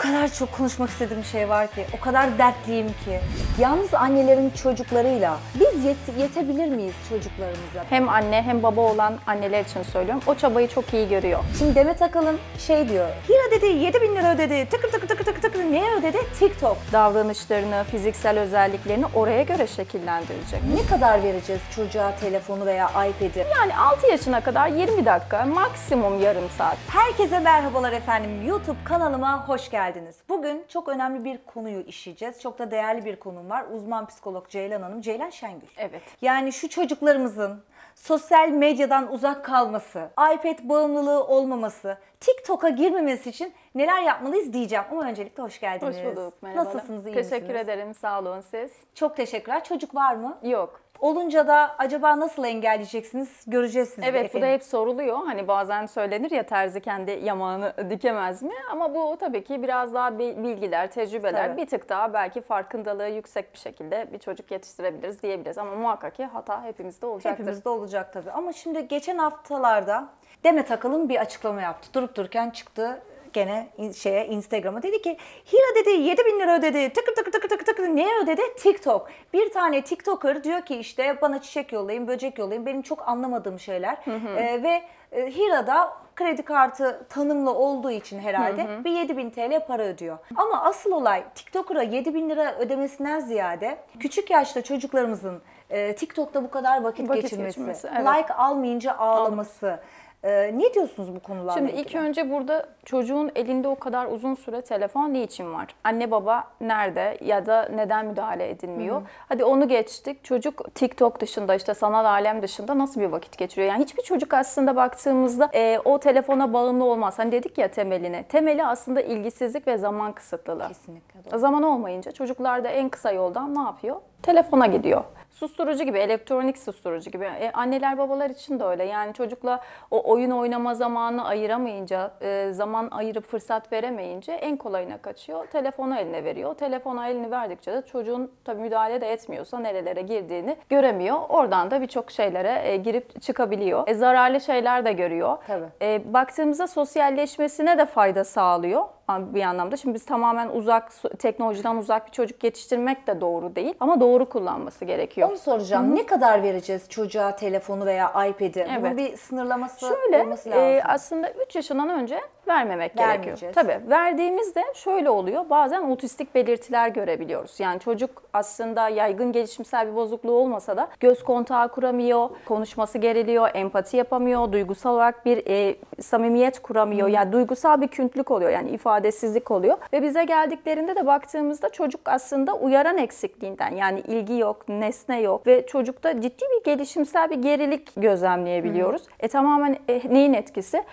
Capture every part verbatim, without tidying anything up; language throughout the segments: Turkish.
kadar çok konuşmak istediğim şey var ki, o kadar dertliyim ki. Yalnız annelerin çocuklarıyla biz yet yetebilir miyiz çocuklarımıza? Hem anne hem baba olan anneler için söylüyorum. O çabayı çok iyi görüyor. Şimdi Demet Akalın şey diyor, Hira dedi yedi bin lira ödedi, tıkır tıkır tıkır tıkır tıkır, neye ödedi? TikTok. Davranışlarını, fiziksel özelliklerini oraya göre şekillendirecek. Ne kadar vereceğiz çocuğa telefonu veya iPad'i? Yani altı yaşına kadar yirmi dakika, maksimum yarım saat. Herkese merhabalar efendim. YouTube kanalıma hoş geldiniz. Bugün çok önemli bir konuyu işleyeceğiz. Çok da değerli bir konum var. Uzman psikolog Ceylan Hanım, Ceylan Şengül. Evet. Yani şu çocuklarımızın sosyal medyadan uzak kalması, iPad bağımlılığı olmaması, TikTok'a girmemesi için neler yapmalıyız diyeceğim. Ama öncelikle hoş geldiniz. Hoş bulduk, merhabalar. Nasılsınız, iyi Teşekkür misiniz? ederim, sağ olun siz. Çok teşekkürler. Çocuk var mı? Yok. Olunca da acaba nasıl engelleyeceksiniz? Göreceğiz sizi Evet, efendim. bu da hep soruluyor. Hani bazen söylenir ya, terzi kendi yamağını dikemez mi? Ama bu tabii ki biraz daha bilgiler, tecrübeler, Tabii. bir tık daha belki farkındalığı yüksek bir şekilde bir çocuk yetiştirebiliriz diyebiliriz. Ama muhakkak ki hata hepimizde olacaktır. Hepimizde olacak tabii. Ama şimdi geçen haftalarda Demet Akalın bir açıklama yaptı. Durup dururken çıktı gene şeye, Instagram'a, dedi ki Hira dedi yedi bin lira ödedi, tıkır tıkır tıkır tıkır tıkır, neye ödedi? TikTok. Bir tane TikToker diyor ki işte bana çiçek yollayın, böcek yollayın, benim çok anlamadığım şeyler. Hı hı. Ee, ve e, Hira da kredi kartı tanımlı olduğu için herhalde hı hı. bir yedi bin TL para ödüyor. Ama asıl olay TikToker'a yedi bin lira ödemesinden ziyade küçük yaşta çocuklarımızın e, TikTok'ta bu kadar vakit, vakit geçirmesi, geçirmesi evet. like almayınca ağlaması. Ee, ne diyorsunuz bu konularla Şimdi ilgili? ilk önce burada çocuğun elinde o kadar uzun süre telefon niçin var? Anne baba nerede ya da neden müdahale edilmiyor? Hı-hı. Hadi onu geçtik. Çocuk TikTok dışında, işte sanal alem dışında nasıl bir vakit geçiriyor? Yani hiçbir çocuk aslında baktığımızda e, o telefona bağımlı olmaz. Hani dedik ya temeline. Temeli aslında ilgisizlik ve zaman kısıtlılığı. Kesinlikle doğru. Zaman olmayınca çocuklar da en kısa yoldan ne yapıyor? Telefona gidiyor. Susturucu gibi, elektronik susturucu gibi. E, anneler babalar için de öyle. Yani çocukla o oyun oynama zamanını ayıramayınca, e, zaman ayırıp fırsat veremeyince en kolayına kaçıyor. Telefonu eline veriyor. Telefona elini verdikçe de çocuğun tabii müdahale de etmiyorsa nerelere girdiğini göremiyor. Oradan da birçok şeylere e, girip çıkabiliyor. E, zararlı şeyler de görüyor. Tabii. E, baktığımızda sosyalleşmesine de fayda sağlıyor bir anlamda. Şimdi biz tamamen uzak, teknolojiden uzak bir çocuk yetiştirmek de doğru değil. Ama doğru kullanması gerekiyor. Onu soracağım. Hı-hı. Ne kadar vereceğiz çocuğa telefonu veya iPad'i? Evet. Bunun bir sınırlaması şöyle, olması lazım. E, aslında üç yaşından önce vermemek gerekiyor. Tabii verdiğimizde şöyle oluyor. Bazen otistik belirtiler görebiliyoruz. Yani çocuk aslında yaygın gelişimsel bir bozukluğu olmasa da göz kontağı kuramıyor, konuşması geriliyor, empati yapamıyor, duygusal olarak bir e, samimiyet kuramıyor. Hmm. Yani duygusal bir küntülük oluyor. Yani ifadesizlik oluyor. Ve bize geldiklerinde de baktığımızda çocuk aslında uyaran eksikliğinden, yani ilgi yok, nesne yok ve çocukta ciddi bir gelişimsel bir gerilik gözlemleyebiliyoruz. Hmm. E tamamen e, neyin etkisi?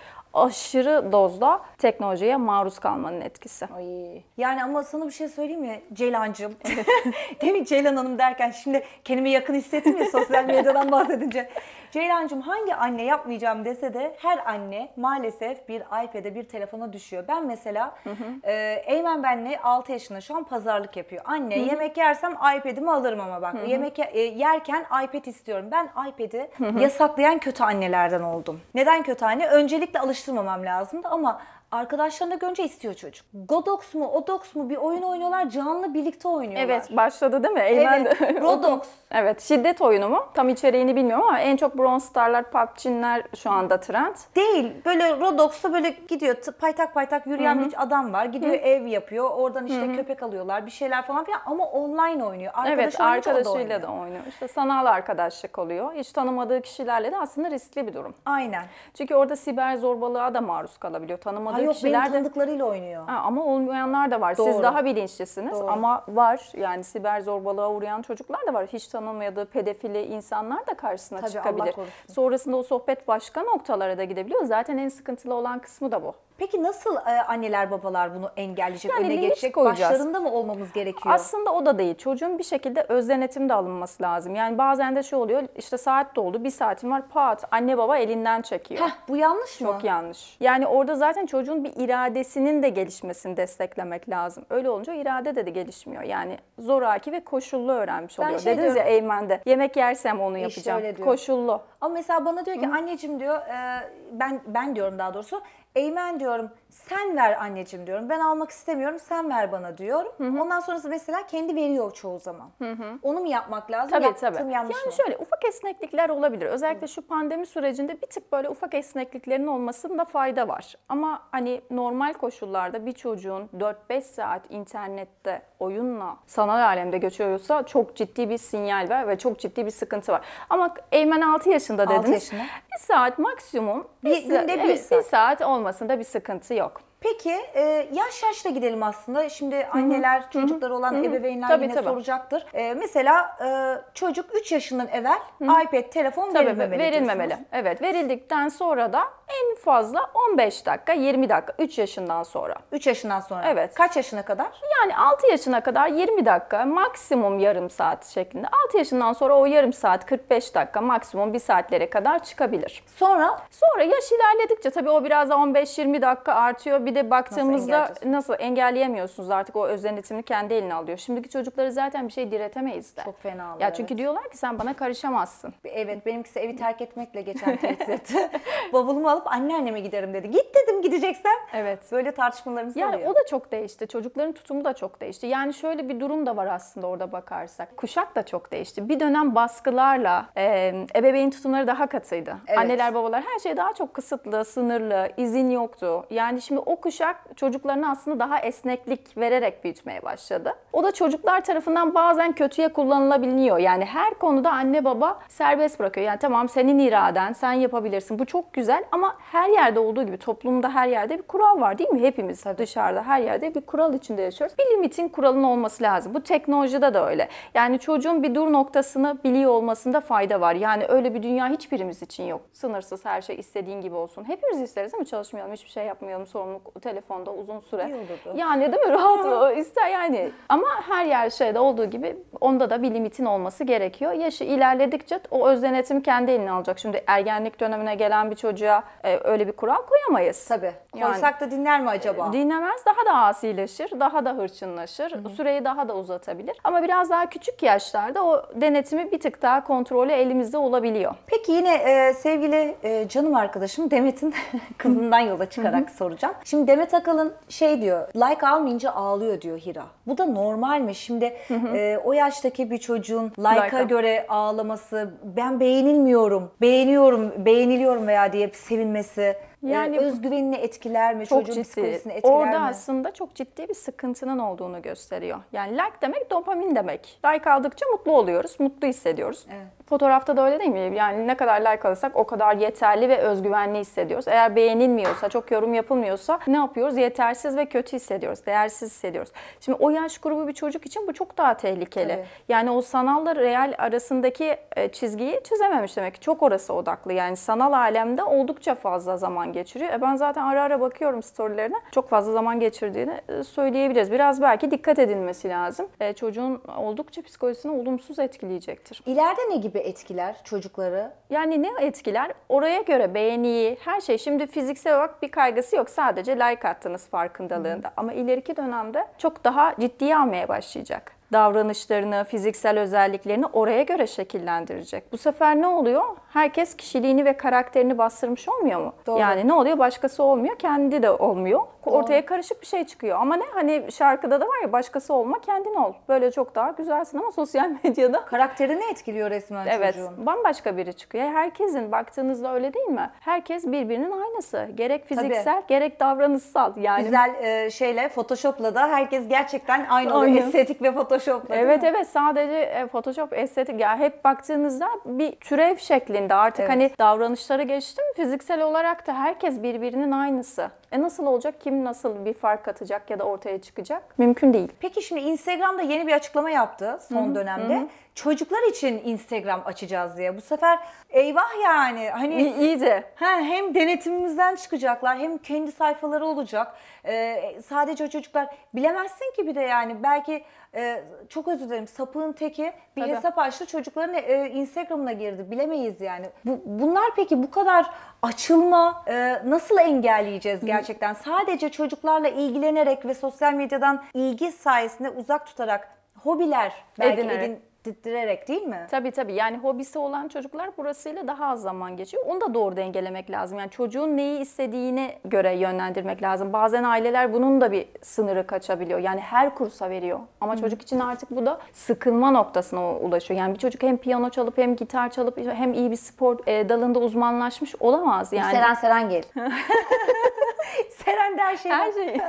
Aşırı dozda teknolojiye maruz kalmanın etkisi. Ay. Yani ama sana bir şey söyleyeyim mi Ceylancığım? Demin Ceylan Hanım derken şimdi kendimi yakın hissettim ya sosyal medyadan bahsedince. Ceylancığım, hangi anne yapmayacağım dese de her anne maalesef bir iPad'e, bir telefona düşüyor. Ben mesela hı hı. E, Eymen benle altı yaşında şu an pazarlık yapıyor. Anne hı hı. yemek yersem iPad'imi alırım ama bak hı hı. yemek e, yerken iPad istiyorum. Ben iPad'i hı hı. yasaklayan kötü annelerden oldum. Neden kötü anne? Öncelikle alıştırmamam lazımdı ama arkadaşlarını görünce istiyor çocuk. Godox mu, Odox mu bir oyun oynuyorlar, canlı birlikte oynuyorlar. Evet, başladı değil mi? Eymen evet, de. Roblox. Evet, şiddet oyunu mu? Tam içeriğini bilmiyorum ama en çok Brawl Star'lar, P U B G'ler şu anda trend. Değil, böyle Roblox'ta böyle gidiyor paytak paytak yürüyen Hı-hı. bir adam var. Gidiyor Hı-hı. ev yapıyor, oradan işte Hı-hı. köpek alıyorlar, bir şeyler falan filan ama online oynuyor. Arkadaş evet, arkadaşıyla da oynuyor. oynuyor. İşte sanal arkadaşlık oluyor. Hiç tanımadığı kişilerle de aslında riskli bir durum. Aynen. Çünkü orada siber zorbalığa da maruz kalabiliyor. Tanımadığı Ha yok, kişiler benim tanıdıklarıyla oynuyor. Ha, ama olmayanlar da var. Doğru. Siz daha bilinçlisiniz Doğru. ama var. Yani siber zorbalığa uğrayan çocuklar da var. Hiç tanımadığı pedofili insanlar da karşısına Tabii, çıkabilir. Sonrasında o sohbet başka noktalara da gidebiliyor. Zaten en sıkıntılı olan kısmı da bu. Peki nasıl e, anneler babalar bunu engelleyecek, yani önüne geçecek? Koyacağız. Başlarında mı olmamız gerekiyor? Aslında o da değil. Çocuğun bir şekilde öz denetim de alınması lazım. Yani bazen de şu oluyor, işte saat doldu, bir saatim var, pat, anne baba elinden çekiyor. Heh, bu yanlış Çok mı? Çok yanlış. Yani orada zaten çocuğun bir iradesinin de gelişmesini desteklemek lazım. Öyle olunca irade de, de gelişmiyor. Yani zoraki ve koşullu öğrenmiş oluyor. Şey Dediniz diyorum, ya Eymen'de, yemek yersem onu yapacağım. İşte koşullu. Ama mesela bana diyor ki Hı. anneciğim diyor, e, ben ben diyorum daha doğrusu, Eymen diyorum sen ver anneciğim diyorum. Ben almak istemiyorum sen ver bana diyorum. Hı hı. Ondan sonrası mesela kendi veriyor çoğu zaman. Hı hı. Onu mu yapmak lazım? Tabii Yaptığım tabii. yanlış Yani mı? şöyle ufak esneklikler olabilir. Özellikle şu pandemi sürecinde bir tık böyle ufak esnekliklerin olmasında fayda var. Ama hani normal koşullarda bir çocuğun dört beş saat internette oyunla sanal alemde geçiyorsa çok ciddi bir sinyal var ve çok ciddi bir sıkıntı var. Ama Eymen altı yaşında dediniz. altı yaşında. Bir saat maksimum. Bir, bir günde bir evet, saat. Bir saat olmasında bir sıkıntı yok. Peki e, yaş yaşla gidelim aslında. Şimdi anneler, Hı-hı. çocukları olan Hı-hı. ebeveynler tabii, yine tabii. soracaktır. E, mesela e, çocuk üç yaşından evvel Hı-hı. iPad, telefon tabii, verilmemeli verilmemeli. diyorsunuz. Evet, verildikten sonra da en fazla on beş dakika, yirmi dakika üç yaşından sonra. üç yaşından sonra. Evet. Kaç yaşına kadar? Yani altı yaşına kadar yirmi dakika, maksimum yarım saat şeklinde. altı yaşından sonra o yarım saat, kırk beş dakika, maksimum bir saatlere kadar çıkabilir. Sonra? Sonra yaş ilerledikçe tabii o biraz da on beş yirmi dakika artıyor. Bir de baktığımızda nasıl, nasıl engelleyemiyorsunuz artık, o öz denetimini kendi eline alıyor. Şimdiki çocukları zaten bir şey diretemeyiz de. Çok fena oluyor. Ya çünkü evet. diyorlar ki sen bana karışamazsın. Evet, benimkisi evi terk etmekle geçen tehdit etti. Bavulumu alıp anneanneme giderim dedi. Git dedim gideceksen. Evet. Böyle tartışmalarımız yani oluyor. O da çok değişti. Çocukların tutumu da çok değişti. Yani şöyle bir durum da var aslında orada bakarsak. Kuşak da çok değişti. Bir dönem baskılarla e, ebeveyn tutumları daha katıydı. Evet. Anneler babalar her şey daha çok kısıtlı, sınırlı, izin yoktu. Yani şimdi o kuşak çocuklarına aslında daha esneklik vererek büyütmeye başladı. O da çocuklar tarafından bazen kötüye kullanılabiliyor. Yani her konuda anne baba serbest bırakıyor. Yani tamam senin iraden, sen yapabilirsin. Bu çok güzel ama her yerde olduğu gibi toplumda her yerde bir kural var değil mi? Hepimiz dışarıda her yerde bir kural içinde yaşıyoruz. Bir limitin, kuralın olması lazım. Bu teknolojide de öyle. Yani çocuğun bir dur noktasını biliyor olmasında fayda var. Yani öyle bir dünya hiçbirimiz için yok. Sınırsız her şey istediğin gibi olsun. Hepimiz isteriz değil mi? Çalışmayalım, hiçbir şey yapmayalım, sorumluluk telefonda uzun süre. İyi olurdu. Yani değil mi? Rahat ister yani. Ama her yer şeyde olduğu gibi onda da bir limitin olması gerekiyor. Yaşı ilerledikçe o öz denetim kendi eline alacak. Şimdi ergenlik dönemine gelen bir çocuğa e, öyle bir kural koyamayız. Tabii. Yani, Koysak da dinler mi acaba? Dinlemez, daha da asileşir, daha da hırçınlaşır, Hı-hı. süreyi daha da uzatabilir. Ama biraz daha küçük yaşlarda o denetimi bir tık daha kontrolü elimizde olabiliyor. Peki yine e, sevgili e, canım arkadaşım Demet'in kızından yola çıkarak Hı-hı. soracağım. Şimdi Demet Akalın şey diyor, like almayınca ağlıyor diyor Hira. Bu da normal mi? Şimdi e, o yaştaki bir çocuğun like'a like göre ağlaması, ben beğenilmiyorum, beğeniyorum, beğeniliyorum veya diye sevinmesi... Yani ee, özgüvenini etkiler mi? Çok Çocuğun ciddi. psikolojisini etkiler Orada mi? Orada aslında çok ciddi bir sıkıntının olduğunu gösteriyor. Yani like demek dopamin demek. Like aldıkça mutlu oluyoruz, mutlu hissediyoruz. Evet. Fotoğrafta da öyle değil mi? Yani ne kadar like alırsak o kadar yeterli ve özgüvenli hissediyoruz. Eğer beğenilmiyorsa, çok yorum yapılmıyorsa ne yapıyoruz? Yetersiz ve kötü hissediyoruz, değersiz hissediyoruz. Şimdi o yaş grubu bir çocuk için bu çok daha tehlikeli. Evet. Yani o sanalla real arasındaki çizgiyi çizememiş demek ki. Çok orası odaklı. Yani sanal alemde oldukça fazla zaman geçiriyor. E ben zaten ara ara bakıyorum storylerine. Çok fazla zaman geçirdiğini söyleyebiliriz. Biraz belki dikkat edilmesi lazım. E, çocuğun oldukça psikolojisini olumsuz etkileyecektir. İleride ne gibi etkiler çocukları? Yani ne etkiler? Oraya göre beğeniyi, her şey. Şimdi fiziksel olarak bir kaygısı yok. Sadece like attınız farkındalığında. Hı. Ama ileriki dönemde çok daha ciddiye almaya başlayacak. Davranışlarını, fiziksel özelliklerini oraya göre şekillendirecek. Bu sefer ne oluyor? Herkes kişiliğini ve karakterini bastırmış olmuyor mu? Doğru. Yani ne oluyor? Başkası olmuyor, kendi de olmuyor. Doğru. Ortaya karışık bir şey çıkıyor. Ama ne? Hani şarkıda da var ya, başkası olma, kendin ol. Böyle çok daha güzelsin ama sosyal medyada... Karakterini etkiliyor resmen evet, çocuğun. Evet, bambaşka biri çıkıyor. Herkesin baktığınızda öyle değil mi? Herkes birbirinin aynısı. Gerek fiziksel, Tabii. gerek davranışsal. Yani güzel e, şeyle, Photoshop'la da herkes gerçekten aynı oluyor. Estetik ve Photoshop'la. Evet evet, sadece Photoshop, estetik, ya hep baktığınızda bir türev şeklinde artık evet. Hani davranışları geçtim, fiziksel olarak da herkes birbirinin aynısı. E nasıl olacak? Kim nasıl bir fark atacak ya da ortaya çıkacak? Mümkün değil. Peki şimdi Instagram'da yeni bir açıklama yaptı son Hı-hı. dönemde. Hı-hı. Çocuklar için Instagram açacağız diye. Bu sefer eyvah yani. Hani İ- iyice. He, hem denetimimizden çıkacaklar hem kendi sayfaları olacak. Ee, sadece o çocuklar bilemezsin ki bir de yani belki e, çok özür dilerim sapığın teki bir Tabii. hesap açtı çocukların e, Instagram'ına girdi. Bilemeyiz yani. Bu, bunlar peki bu kadar açılma e, nasıl engelleyeceğiz gerçekten? Sadece çocuklarla ilgilenerek ve sosyal medyadan ilgi sayesinde uzak tutarak hobiler belki edin, vakitlendirerek değil mi? Tabii tabii. Yani hobisi olan çocuklar burasıyla daha az zaman geçiyor. Onu da doğru dengelemek lazım. Yani çocuğun neyi istediğine göre yönlendirmek lazım. Bazen aileler bunun da bir sınırı kaçabiliyor. Yani her kursa veriyor. Ama hmm. çocuk için artık bu da sıkılma noktasına ulaşıyor. Yani bir çocuk hem piyano çalıp hem gitar çalıp hem iyi bir spor e, dalında uzmanlaşmış olamaz yani. Seren Serengil. Seren de her şey. Her şey.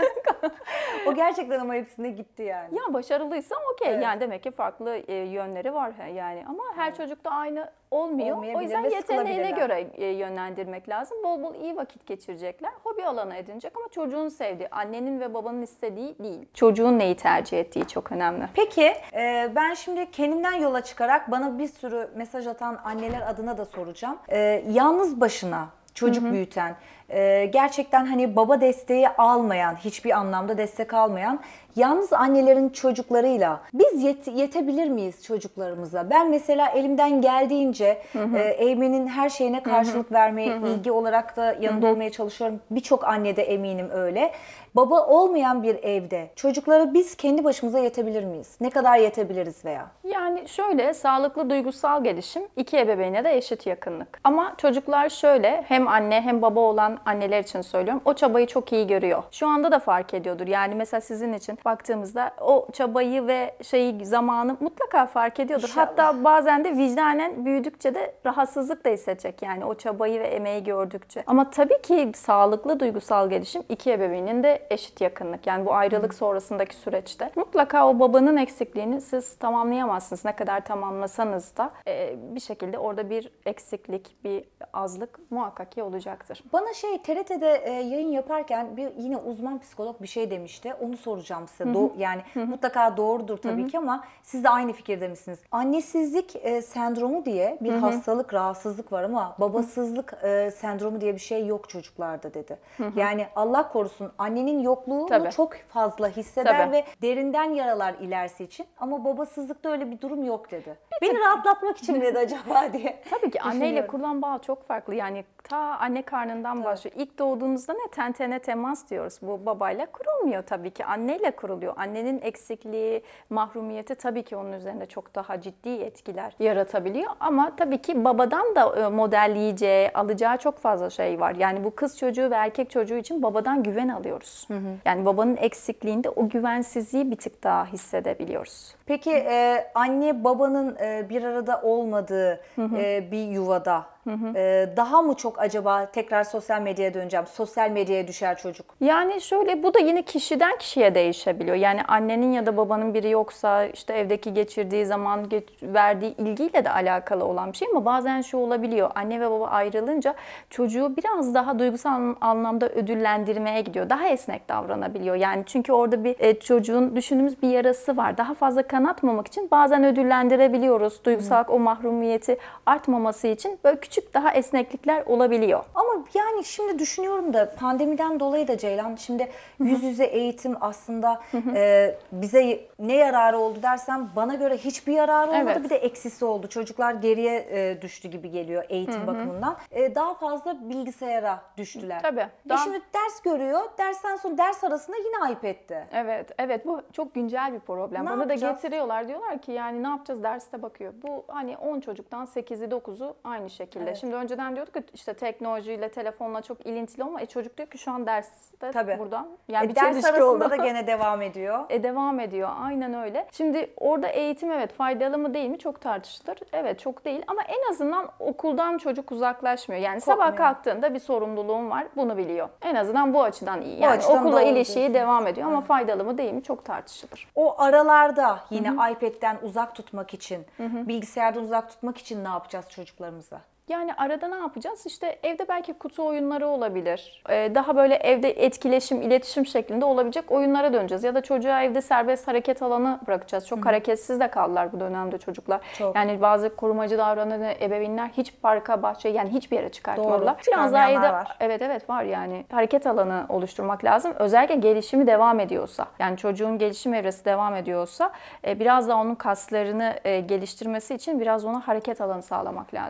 O gerçekten ama hepsine gitti yani. Ya başarılıysa okey. Evet. Yani demek ki farklı e, yönleri var yani. Ama her evet. çocuk da aynı olmuyor. O yüzden ve yeteneğine göre e, yönlendirmek lazım. Bol bol iyi vakit geçirecekler. Hobi alanı edinecek ama çocuğun sevdiği, annenin ve babanın istediği değil. Çocuğun neyi tercih ettiği çok önemli. Peki e, ben şimdi kendimden yola çıkarak bana bir sürü mesaj atan anneler adına da soracağım. E, yalnız başına çocuk hı hı. büyüten, e, gerçekten hani baba desteği almayan, hiçbir anlamda destek almayan yalnız annelerin çocuklarıyla biz yet- yetebilir miyiz çocuklarımıza? Ben mesela elimden geldiğince hı hı. E, Eymen'in her şeyine karşılık hı hı. vermeye, hı hı. ilgi olarak da yanında hı hı. olmaya çalışıyorum. Birçok anne de eminim öyle. Baba olmayan bir evde çocuklara biz kendi başımıza yetebilir miyiz? Ne kadar yetebiliriz veya? Yani şöyle, sağlıklı duygusal gelişim iki ebeveyne de eşit yakınlık. Ama çocuklar şöyle, hem anne hem baba olan anneler için söylüyorum, o çabayı çok iyi görüyor. Şu anda da fark ediyordur. Yani mesela sizin için baktığımızda o çabayı ve şeyi, zamanı mutlaka fark ediyordur. İnşallah. Hatta bazen de vicdanen büyüdükçe de rahatsızlık da hissedecek yani o çabayı ve emeği gördükçe. Ama tabii ki sağlıklı duygusal gelişim iki ebeveynin de eşit yakınlık. Yani bu ayrılık hmm. sonrasındaki süreçte mutlaka o babanın eksikliğini siz tamamlayamazsınız. Ne kadar tamamlasanız da e, bir şekilde orada bir eksiklik, bir azlık muhakkak ki olacaktır. Bana şey T R T'de e, yayın yaparken bir yine uzman psikolog bir şey demişti. Onu soracağım size. Do- yani Hı-hı. mutlaka doğrudur tabii Hı-hı. ki ama siz de aynı fikirde misiniz? Annesizlik e, sendromu diye bir Hı-hı. hastalık, rahatsızlık var ama babasızlık e, sendromu diye bir şey yok çocuklarda dedi. Hı-hı. Yani Allah korusun annenin yokluğunu tabii. çok fazla hisseder tabii. ve derinden yaralar ilerisi için ama babasızlıkta öyle bir durum yok dedi. Bir Beni rahatlatmak için mi dedi acaba diye. Tabii ki anneyle kurulan bağ çok farklı. Yani ta anne karnından tabii. başlıyor. İlk doğduğunuzda ne ten tene temas diyoruz. Bu babayla kurulmuyor tabii ki. Anneyle kuruluyor. Annenin eksikliği, mahrumiyeti tabii ki onun üzerinde çok daha ciddi etkiler yaratabiliyor. Ama tabii ki babadan da modelleyeceği, alacağı çok fazla şey var. Yani bu kız çocuğu ve erkek çocuğu için babadan güven alıyoruz. Hı hı. Yani babanın eksikliğinde o güvensizliği bir tık daha hissedebiliyoruz. Peki e, anne babanın e, bir arada olmadığı hı hı. E, bir yuvada Hı hı. Ee, daha mı çok acaba tekrar sosyal medyaya döneceğim, sosyal medyaya düşer çocuk? Yani şöyle, bu da yine kişiden kişiye değişebiliyor. Yani annenin ya da babanın biri yoksa işte evdeki geçirdiği zaman verdiği ilgiyle de alakalı olan bir şey ama bazen şu olabiliyor. Anne ve baba ayrılınca çocuğu biraz daha duygusal anlamda ödüllendirmeye gidiyor. Daha esnek davranabiliyor. Yani çünkü orada bir e, çocuğun düşündüğümüz bir yarası var. Daha fazla kanatmamak için bazen ödüllendirebiliyoruz. Duygusal Hı. o mahrumiyeti artmaması için böyle küçük daha esneklikler olabiliyor. Ama yani şimdi düşünüyorum da pandemiden dolayı da Ceylan şimdi Hı-hı. yüz yüze eğitim aslında e, bize ne yararı oldu dersem bana göre hiçbir yararı olmadı. Evet. Bir de eksisi oldu. Çocuklar geriye e, düştü gibi geliyor eğitim Hı-hı. bakımından. E, daha fazla bilgisayara düştüler. Tabii. E daha... şimdi ders görüyor. Dersten sonra ders arasında yine iPad'te. Evet. Evet. Bu çok güncel bir problem. Ne Bana yapacağız? Da getiriyorlar. Diyorlar ki yani ne yapacağız, derste bakıyor. Bu hani on çocuktan sekizi dokuzu aynı şekilde. Evet. Şimdi önceden diyorduk ki işte teknolojiyle, telefonla çok ilintili ama e, çocuk diyor ki şu an derste Tabii. buradan. Yani e, bir ders arasında oldu. Da gene devam ediyor. E devam ediyor. Aynen öyle. Şimdi orada eğitim evet faydalı mı değil mi çok tartışılır. Evet çok değil ama en azından okuldan çocuk uzaklaşmıyor. Yani Kopmuyor. Sabah kalktığında bir sorumluluğum var. Bunu biliyor. En azından bu açıdan iyi. Yani açıdan okulla ilişiği devam ediyor ama evet. faydalı mı değil mi çok tartışılır. O aralarda yine Hı-hı. iPad'den uzak tutmak için, Hı-hı. bilgisayardan uzak tutmak için ne yapacağız çocuklarımıza? Yani arada ne yapacağız? İşte evde belki kutu oyunları olabilir. Ee, daha böyle evde etkileşim, iletişim şeklinde olabilecek oyunlara döneceğiz. Ya da çocuğa evde serbest hareket alanı bırakacağız. Çok Hı-hı. hareketsiz de kaldılar bu dönemde çocuklar. Çok. Yani bazı korumacı davranan ebeveynler hiç parka, bahçeye yani hiçbir yere çıkartmadılar. Doğru. Biraz daha evde var. Evet evet var yani. Hareket alanı oluşturmak lazım. Özellikle gelişimi devam ediyorsa. Yani çocuğun gelişim evresi devam ediyorsa biraz daha onun kaslarını geliştirmesi için biraz ona hareket alanı sağlamak lazım.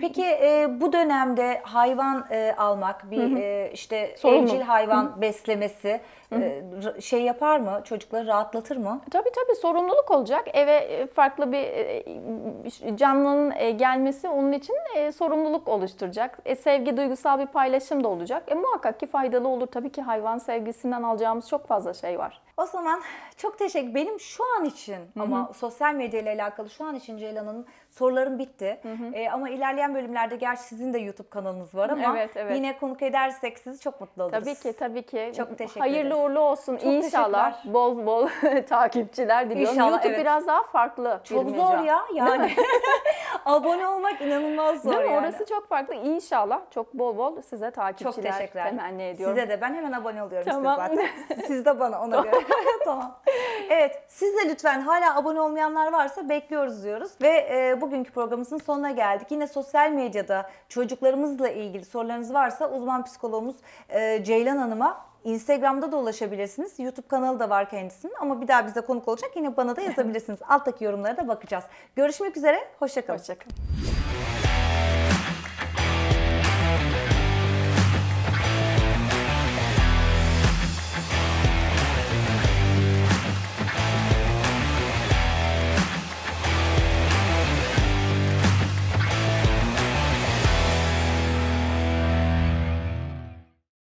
Peki e, bu dönemde hayvan e, almak, bir e, işte Sorumlu. evcil hayvan beslemesi e, şey yapar mı? Çocukları rahatlatır mı? Tabii tabii sorumluluk olacak. Eve e, farklı bir e, canlının e, gelmesi onun için e, sorumluluk oluşturacak. E, sevgi, duygusal bir paylaşım da olacak. E, muhakkak ki faydalı olur. Tabii ki hayvan sevgisinden alacağımız çok fazla şey var. O zaman çok teşekkür. Benim şu an için ama sosyal medya ile alakalı şu an için Ceylan Hanım sorularım bitti. Ee, ama ilerleyen bölümlerde gerçi sizin de YouTube kanalınız var ama Evet, evet. yine konuk edersek sizi çok mutlu oluruz. Tabii ki tabii ki. Çok teşekkür Hayırlı ederiz. uğurlu olsun. Çok İnşallah teşekkürler. bol bol takipçiler diliyorum. İnşallah, YouTube evet. biraz daha farklı. Çok bir zor mecra. ya yani. Abone olmak inanılmaz zor Değil mi? yani. Orası çok farklı. İnşallah çok bol bol size Çok takipçiler teşekkürler. temenni ediyorum. Size de ben hemen abone oluyorum Tamam. size zaten. Siz de bana ona göre. Tamam. Evet, siz de lütfen hala abone olmayanlar varsa bekliyoruz diyoruz. Ve e, bugünkü programımızın sonuna geldik. Yine sosyal medyada çocuklarımızla ilgili sorularınız varsa uzman psikologumuz e, Ceylan Hanım'a Instagram'da da ulaşabilirsiniz. YouTube kanalı da var kendisinin ama bir daha bize konuk olacak. Yine bana da yazabilirsiniz. Alttaki yorumlara da bakacağız. Görüşmek üzere, hoşça kalın. Hoşça kalın.